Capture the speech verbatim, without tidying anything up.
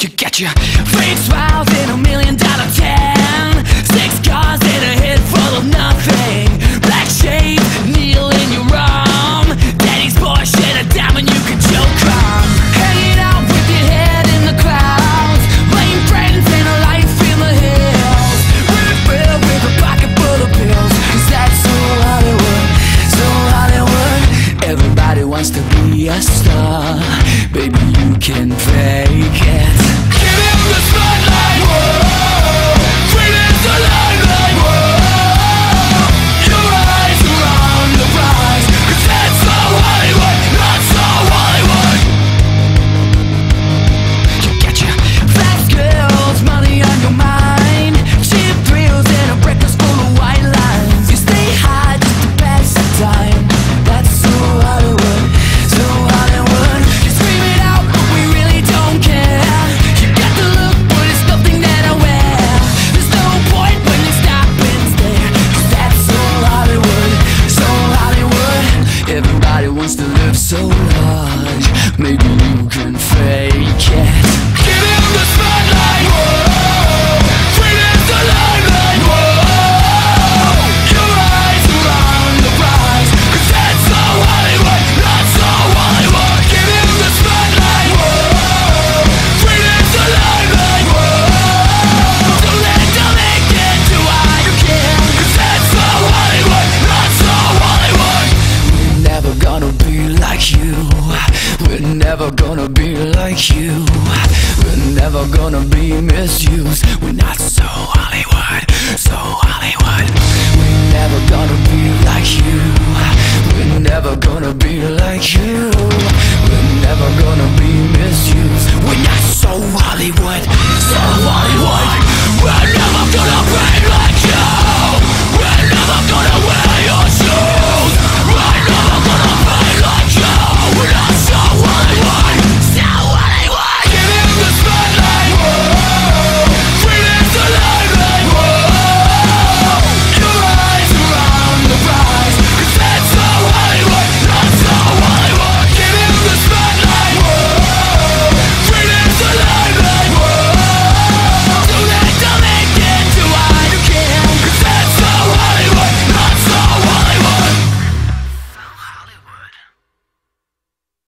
You get your fake smiles in a million dollar tan, six cars in a head full of nothing, black shades, needle in your arm, daddy's Porsche and a diamond you can choke on, hanging out with your head in the clouds, lame friends and a life in the hills, really filled with a pocket full of pills. Cause that's so Hollywood, so Hollywood. Everybody wants to be a star, baby you can fake it. Give him the spotlight, whoa, green is the limelight, whoa, your eyes are on the prize. Cause that's so Hollywood, not so Hollywood. You get your fast girls, money on your mind, cheap thrills and a breakfast full of white lines. You stay high just to pass the time. That's so Hollywood, so Hollywood. You scream it out, but we really don't care. You got the look, but it's nothing that I wear. There's no point when you stop and stare. Cause that's so Hollywood, so Hollywood. Everybody wants to live so large, maybe you can fake it. Give him the spotlight, whoa, green is the limelight, whoa, your eyes are on the prize. Cause that's so Hollywood, not so Hollywood. Give him the spotlight, whoa, green is the limelight, whoa, don't let them get to why you can. Cause that's so Hollywood, not so Hollywood. We're never gonna be like you, we're never gonna be like you, we're never gonna be misused. We're not so Hollywood, so Hollywood. We're never gonna be like you, we're never gonna be like you, we're never gonna be misused.